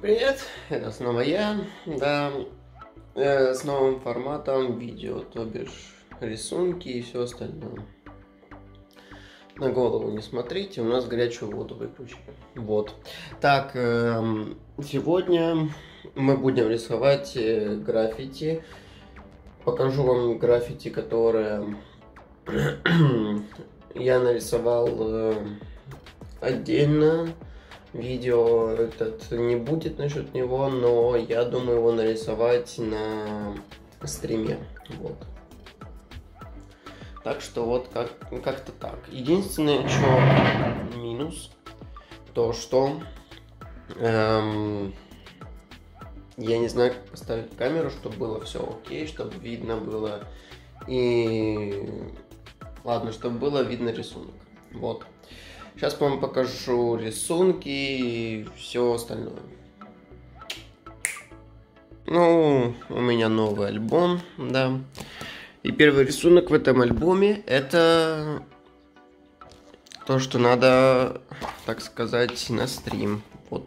Привет, это снова я, да, с новым форматом видео, то бишь рисунки и все остальное. На голову не смотрите, у нас горячую воду выключили. Вот. Так, сегодня мы будем рисовать граффити. Покажу вам граффити, которое я нарисовал отдельно. Видео этот не будет насчет него, но я думаю его нарисовать на стриме. Вот. Так что вот как-то так. Единственное, что минус, то что я не знаю, как поставить камеру, чтобы было все окей, чтобы видно было. И ладно, чтобы было видно рисунок. Вот. Сейчас вам покажу рисунки и все остальное. Ну, у меня новый альбом, да. И первый рисунок в этом альбоме это то, что надо, так сказать, на стрим. Вот.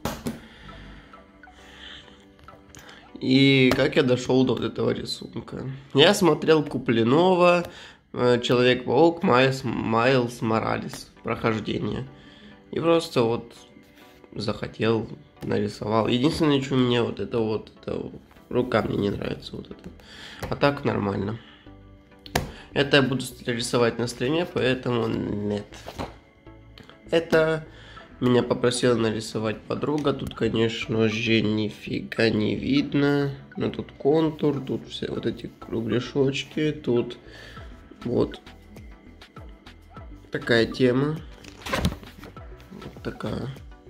И как я дошел до вот этого рисунка? Я смотрел Куплинова, Человек-паук, Майлз Моралес, прохождение. И просто вот захотел, нарисовал. Единственное, что мне вот это рука мне не нравится вот это. А так нормально. Это я буду рисовать на стриме, поэтому нет. Это меня попросила нарисовать подруга. Тут, конечно же, нифига не видно. Но тут контур, тут все вот эти кругляшочки, тут вот такая тема. Вот такая.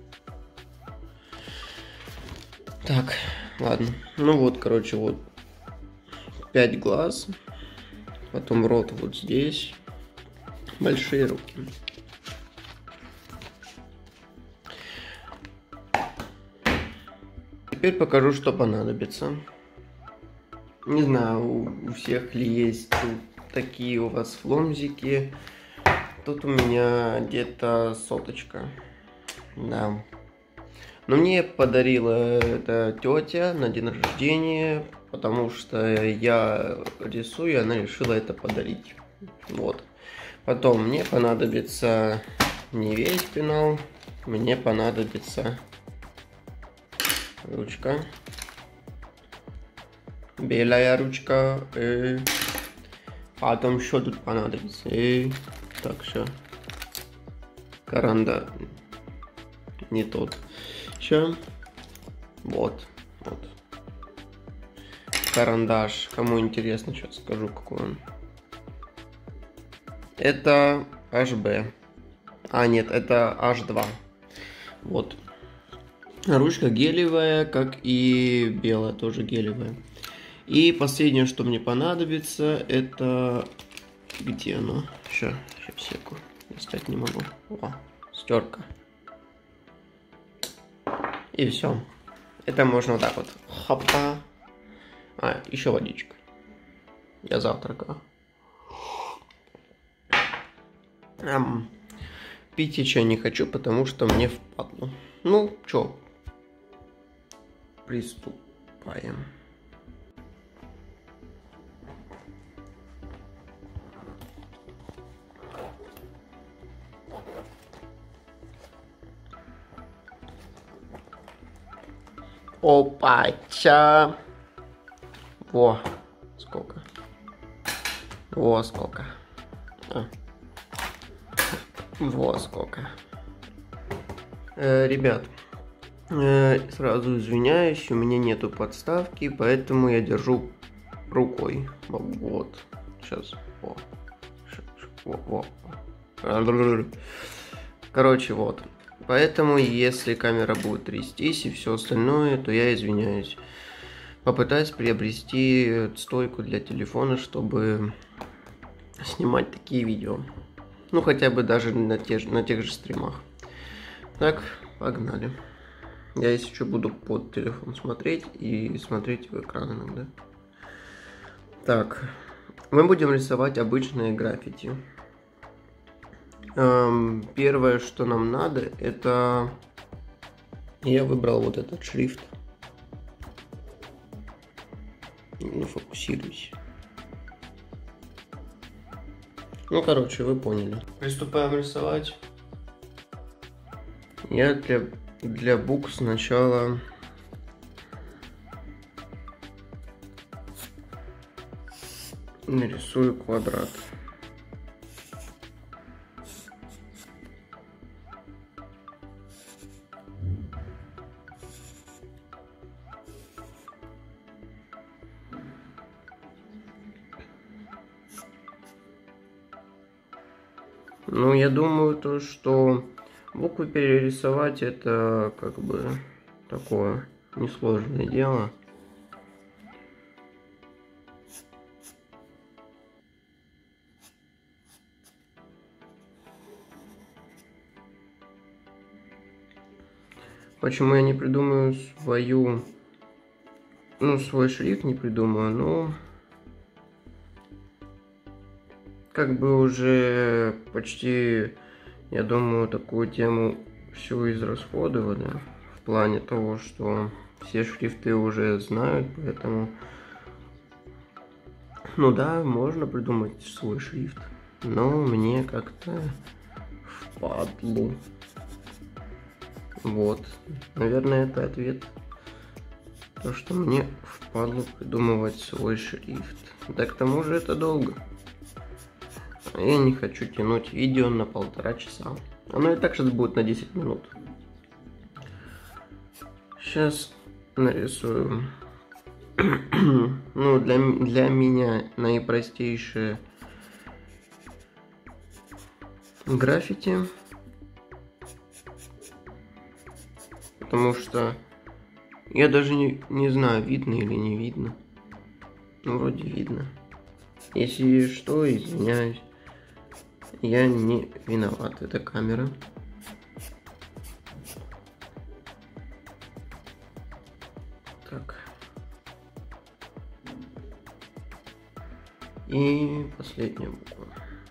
Так, ладно. Ну вот, короче, вот 5 глаз. Потом рот вот здесь. Большие руки. Теперь покажу, что понадобится. Не знаю, у всех ли есть такие у вас фломзики. Тут у меня где-то 100. Да. Но мне подарила эта тетя на день рождения, потому что я рисую, и она решила это подарить. Вот. Потом мне понадобится не весь пенал, мне понадобится ручка. Белая ручка. Потом что тут понадобится? Так, все. Карандаш. Не тот. Все. Вот. Карандаш. Кому интересно, сейчас скажу, какой он. Это HB. А, нет, это H2. Вот. Ручка гелевая, как и белая, тоже гелевая. И последнее, что мне понадобится, это... Где оно? Сейчас, секу. Достать не могу. О, стерка. И все. Это можно вот так вот. Хопа. А, еще водичка. Я завтракаю. Пить я чай не хочу, потому что мне впадло. Ну, чё? Приступаем. Опача. Во, сколько. Во, сколько. Во, сколько. Ребят, сразу извиняюсь, у меня нету подставки, поэтому я держу рукой. Вот. Сейчас. Во. Короче, вот. Поэтому, если камера будет трястись и все остальное, то я извиняюсь. Попытаюсь приобрести стойку для телефона, чтобы снимать такие видео. Ну, хотя бы даже на тех же стримах. Так, погнали. Я, если что, буду под телефон смотреть и смотреть в экран иногда. Так, мы будем рисовать обычные граффити. Первое, что нам надо, это Я выбрал вот этот шрифт. Ну, фокусируйся. Ну, короче, вы поняли. Приступаем рисовать. Я для букв сначала нарисую квадрат. Ну, я думаю, то, что буквы перерисовать это как бы такое несложное дело. Почему я не придумаю свой шрифт не придумаю, ну, как бы уже почти, я думаю, такую тему всю израсходовали, в плане того, что все шрифты уже знают, поэтому, ну да, можно придумать свой шрифт, но мне как-то впадлу. Вот, наверное, это ответ. То, что мне впадлу придумывать свой шрифт. Да к тому же это долго. А я не хочу тянуть видео на 1,5 часа. Оно и так сейчас будет на 10 минут. Сейчас нарисую. Ну, для меня наипростейшее граффити. Потому что я даже не знаю, видно или не видно. Ну, вроде видно. Если что, извиняюсь. Я не виноват, это камера. Так. И последняя буква.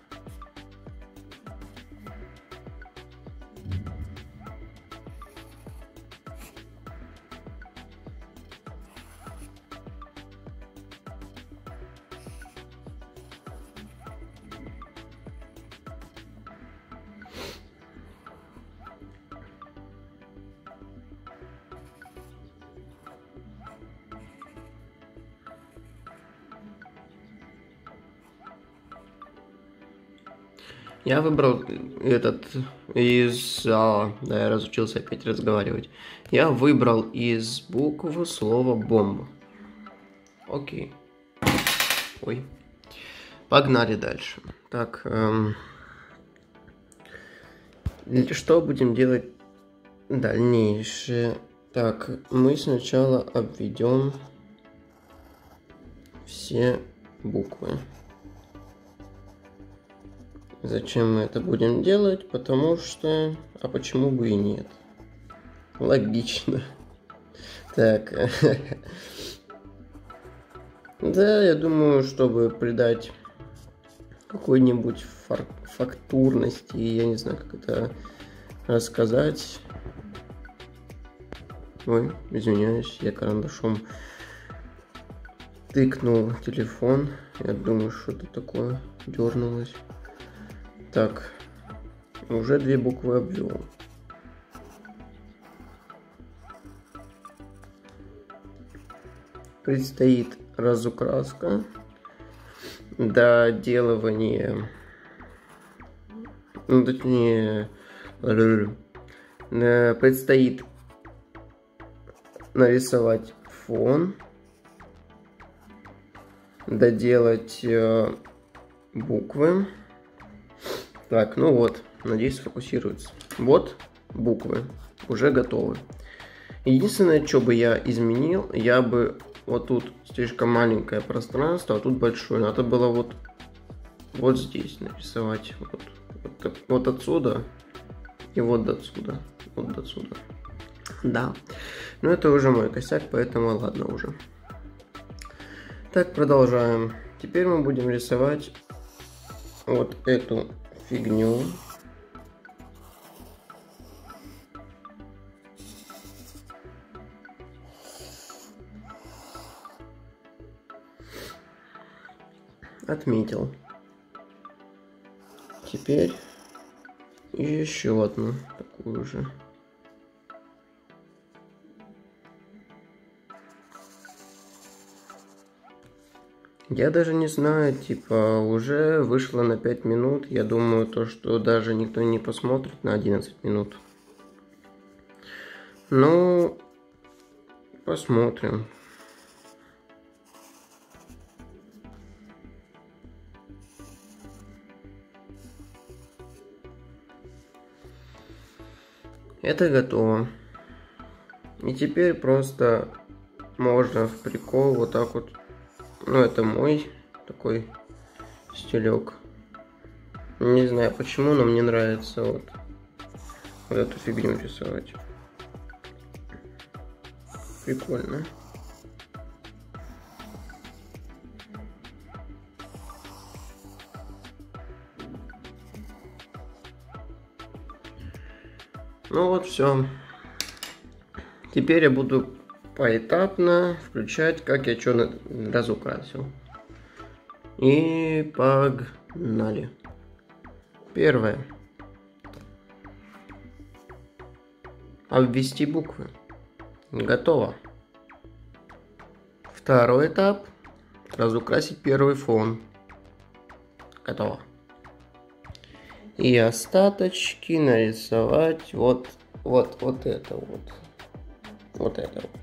Я выбрал этот да, я разучился опять разговаривать. Я выбрал из букв слово бомба. Окей. Ой. Погнали дальше. Так, что будем делать дальнейшее? Так, мы сначала обведем все буквы. Зачем мы это будем делать? Потому что... А почему бы и нет? Логично. Так. Да, я думаю, чтобы придать какой-нибудь фактурности, я не знаю, как это рассказать. Ой, извиняюсь, я карандашом тыкнул телефон. Я думаю, что-то такое дернулось. Так, уже 2 буквы обвел. Предстоит разукраска, доделывание, ну, точнее, предстоит нарисовать фон, доделать буквы. Так, ну вот, надеюсь, сфокусируется. Вот буквы уже готовы. Единственное, что бы я изменил, я бы вот тут слишком маленькое пространство, а тут большое. Надо было вот здесь нарисовать. Вот отсюда и вот до отсюда. Вот до отсюда. Да. Но это уже мой косяк, поэтому ладно уже. Так, продолжаем. Теперь мы будем рисовать вот эту фигню. Отметил. Теперь еще одну такую же. Я даже не знаю, типа, уже вышло на 5 минут. Я думаю, то, что даже никто не посмотрит на 11 минут. Ну, посмотрим. Это готово. И теперь просто можно в прикол вот так вот. Ну, это мой такой стилек. Не знаю почему, но мне нравится вот эту фигню рисовать. Прикольно. Ну вот все. Теперь я буду поэтапно включать, как я что разукрасил. И погнали. Первое. Обвести буквы. Готово. Второй этап. Разукрасить первый фон. Готово. И остаточки нарисовать вот это вот. Вот это вот.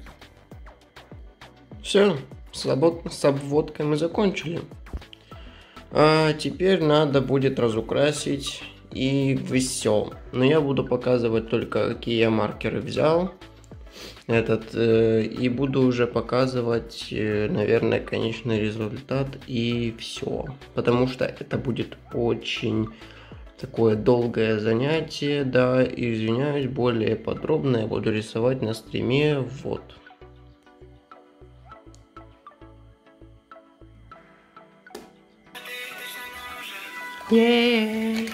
Все, с обводкой мы закончили. А теперь надо будет разукрасить и все. Но я буду показывать только, какие я маркеры взял. И буду уже показывать, наверное, конечный результат и все. Потому что это будет очень такое долгое занятие, да, и извиняюсь, более подробно я буду рисовать на стриме, вот. Yeah.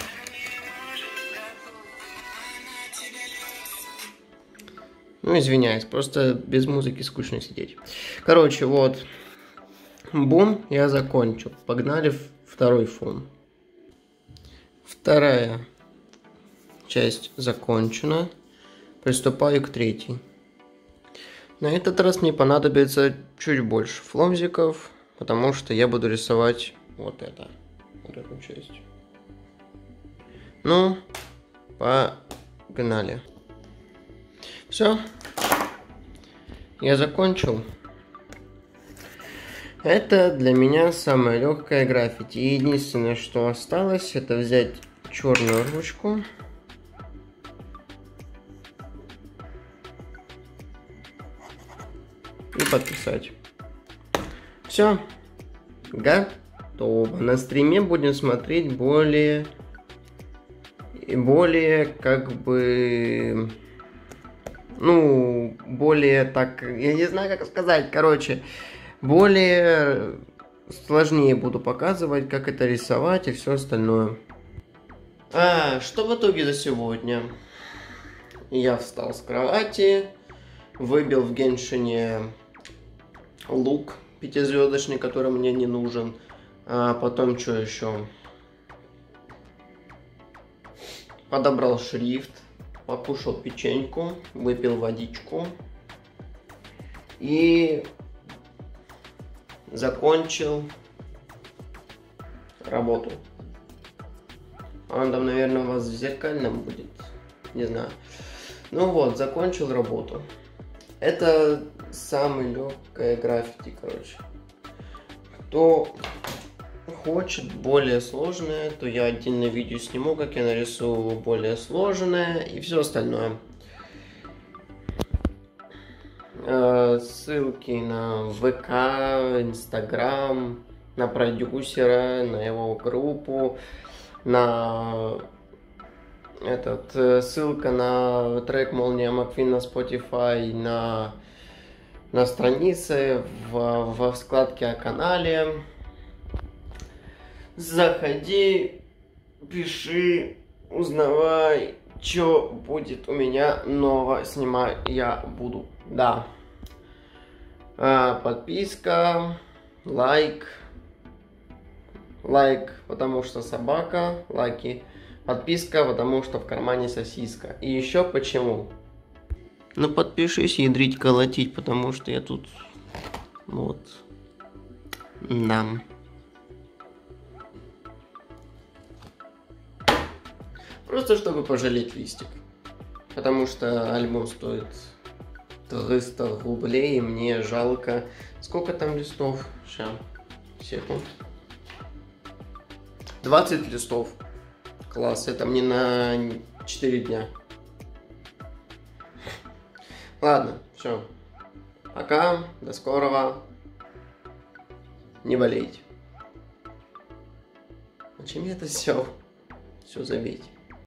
Ну, извиняюсь, просто без музыки скучно сидеть. Короче, вот. Бум, я закончил. Погнали в второй фон. Вторая часть закончена. Приступаю к третьей. На этот раз мне понадобится чуть больше фломзиков, потому что я буду рисовать вот эту часть. Ну, погнали. Все. Я закончил. Это для меня самое легкое граффити. И единственное, что осталось, это взять черную ручку. И подписать. Все. Готово. На стриме будем смотреть более как бы... Ну, более так... Я не знаю, как сказать. Короче, более сложнее буду показывать, как это рисовать и все остальное. Что в итоге за сегодня? Я встал с кровати, выбил в Геншине лук 5-звездочный, который мне не нужен. А потом что еще? Подобрал шрифт, покушал печеньку, выпил водичку и закончил работу. Он там, наверное, у вас в зеркальном будет, не знаю. Ну вот, закончил работу. Это самое легкое граффити, короче. Кто хочет более сложное, то я отдельное видео сниму, как я нарисую более сложное и все остальное. Ссылки на ВК, Инстаграм, на продюсера, на его группу, на ссылка на трек Молния Маквин на Spotify, на странице, во вкладке о канале. Заходи, пиши, узнавай, что будет у меня нового снимать я буду. Да. Подписка, лайк, Лайк, потому что собака. Лайки. Подписка, потому что в кармане сосиска. И еще почему? Ну подпишись, ядрить, колотить, потому что я тут... Вот. Да. Просто чтобы пожалеть листик. Потому что альбом стоит 300 рублей, и мне жалко. Сколько там листов? Сейчас. Секунд. 20 листов. Класс, это мне на 4 дня. Ладно, все. Пока, до скорого. Не болейте. Зачем я это все? Все забейте.